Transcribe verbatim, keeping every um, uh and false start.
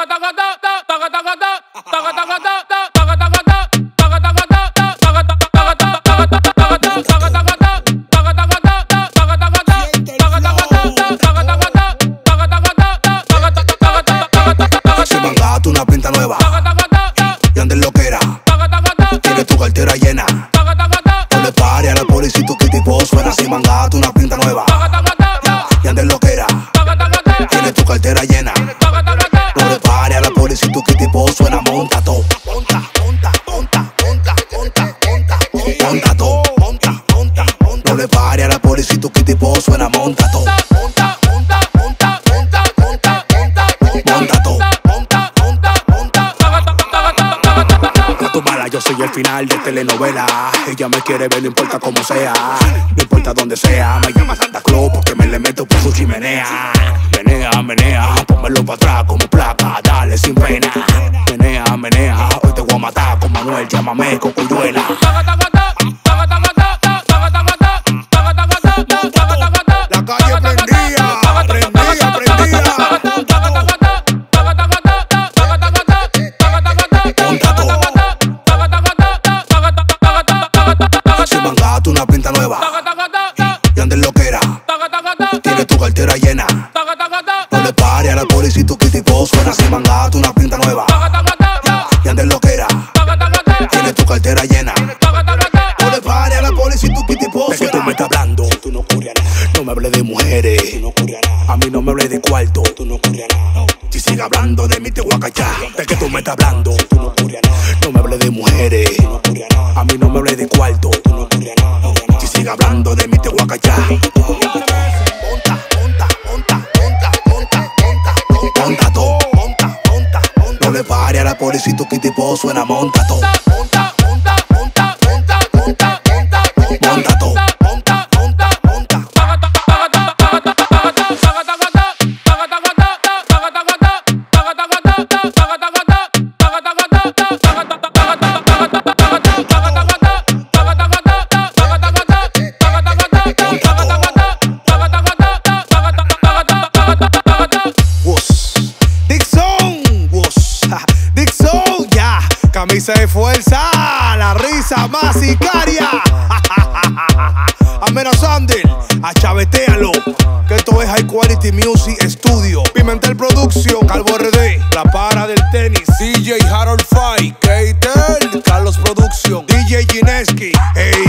Una pinta nueva y andes loquera, tienes tu cartera llena. No le pare a la policía, tu kitty pop suena así. Mangata, una pinta nueva y andes loquera, tienes tu cartera llena. No le pare a la policía, tu kitty pop suena. Monta todo, monta, monta, monta, monta, monta, monta, monta todo, monta, monta, monta. No le pare a la policía, tu kitty pop suena. Monta todo, monta, monta, monta, monta, monta, monta, monta todo. Yo soy el final de telenovela. Ella me quiere ver, no importa cómo sea, no importa dónde sea. Me llama Santa Claus porque me le meto por su chimenea. Menea, menea, pónmelo para atrás como placa, dale sin pena. Menea, menea, hoy te voy a matar con Manuel, llámame Cocuyuela. La calle prendía, prendía, prendía. Una pinta nueva y andes loquera, tienes tu cartera llena. No le pare a la policía, tu kitty pop suena así. Mangata, una pinta nueva y andes loquera, tienes tu cartera llena. No le pare a la policía, tu kitty pop suena. De que tú me estás hablando, tú no ocurre nada. No me hables de mujeres, tú no ocurre nada. A mí no me hables de cuarto, tú no ocurre nada. Si sigue hablando de mí te voy a cachar. De que tú me estás hablando, tú no ocurre nada. No me hables de mujeres, tú no ocurre nada. A mí no me hables de cuarto, tú no ocurre nada. Si sigue hablando de mí te voy a cachar. Monta, monta, monta, monta, monta, monta, monta, monta todo, monta, monta, monta. No le pare a la policía, tu kitty pop suena. Monta todo, monta, monta, monta, monta, monta, monta, monta todo, monta, monta, monta. Camisa de fuerza, la risa más sicaria. Amenazando, achavetealo. Que esto es High Quality Music Studio. Pimentel Production, Calvo R D, La Para del Tenis, D J Harold Fay, Keitel, Carlos Production, D J Gineski. Hey.